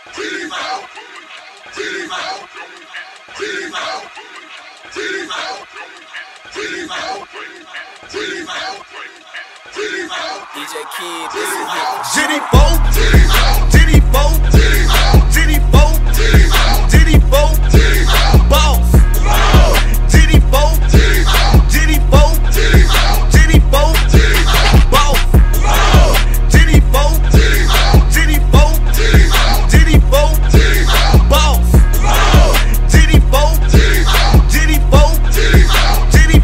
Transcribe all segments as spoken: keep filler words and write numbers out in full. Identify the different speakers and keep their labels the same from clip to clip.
Speaker 1: D J Kid, this is it.
Speaker 2: Jitty Bo, Jitty Bo, Jitty Bo, Jitty Bo, Boss. Jitty Bo, Jitty Bo, Jitty Bo, Boss. Jitty Bo, Jitty Bo, Jitty Bo, Boss. Jitty Bo, Jitty Bo, Jitty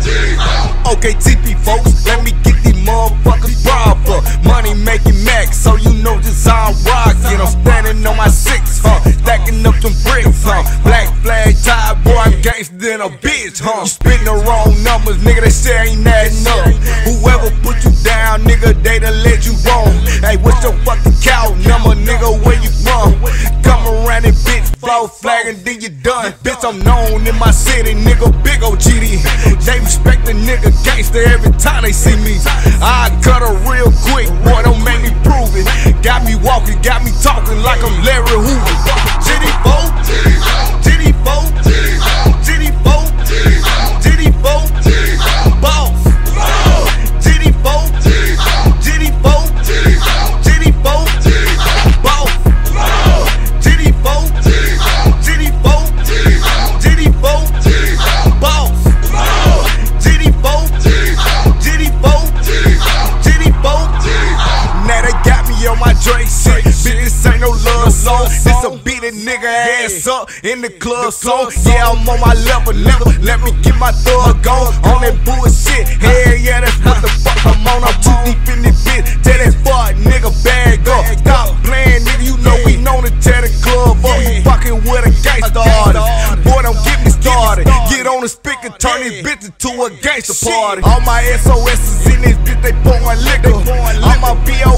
Speaker 2: Bo. Okay, T P folks, let me get these motherfuckers proper. Money making max, so you know just how I'm rockin'. I'm standing on my six, huh? Stacking up some bricks, huh? Black flag tie, boy, I'm gangsta than a bitch, huh? You spitting the wrong numbers, nigga, they say ain't adding up. Whoever put you down, nigga, they done let you wrong. Hey, what's your fucking cow number, nigga, where you from? Come around and bitch, flow flag and then you done. Bitch, I'm known in my city, nigga, big O G D. They respect the nigga gangsta every time they see me. I cut her real quick, boy, don't make me prove it. Got me walking, got me talking like I'm Larry Hoover. Jitty Bo, Jitty Bo, Jitty Bo, Jitty Bo, Boss. Jitty Bo, Jitty Bo, Jitty Bo, Boss. Jitty Bo, Jitty Bo, Jitty Bo, Boss. Jitty Bo, Jitty Bo, Jitty Bo. Now they got me on my Drake shit. Bitch, this ain't no love song. This a beat a nigga ass up in the club song. Yeah, I'm on my level, nigga. Let me get my thug on on that bullshit. Hell yeah, that's what the fuck I'm on. I'm too deep in this bitch. Tell that fuck nigga bag up. Stop playing, nigga. You know we known to tear the club up. You fucking with a gangsta artist. Boy, don't get me started. Get on the speaker, turn this bitch into a gangsta party. All my S O S's in this bitch, they pouring liquor. All my B O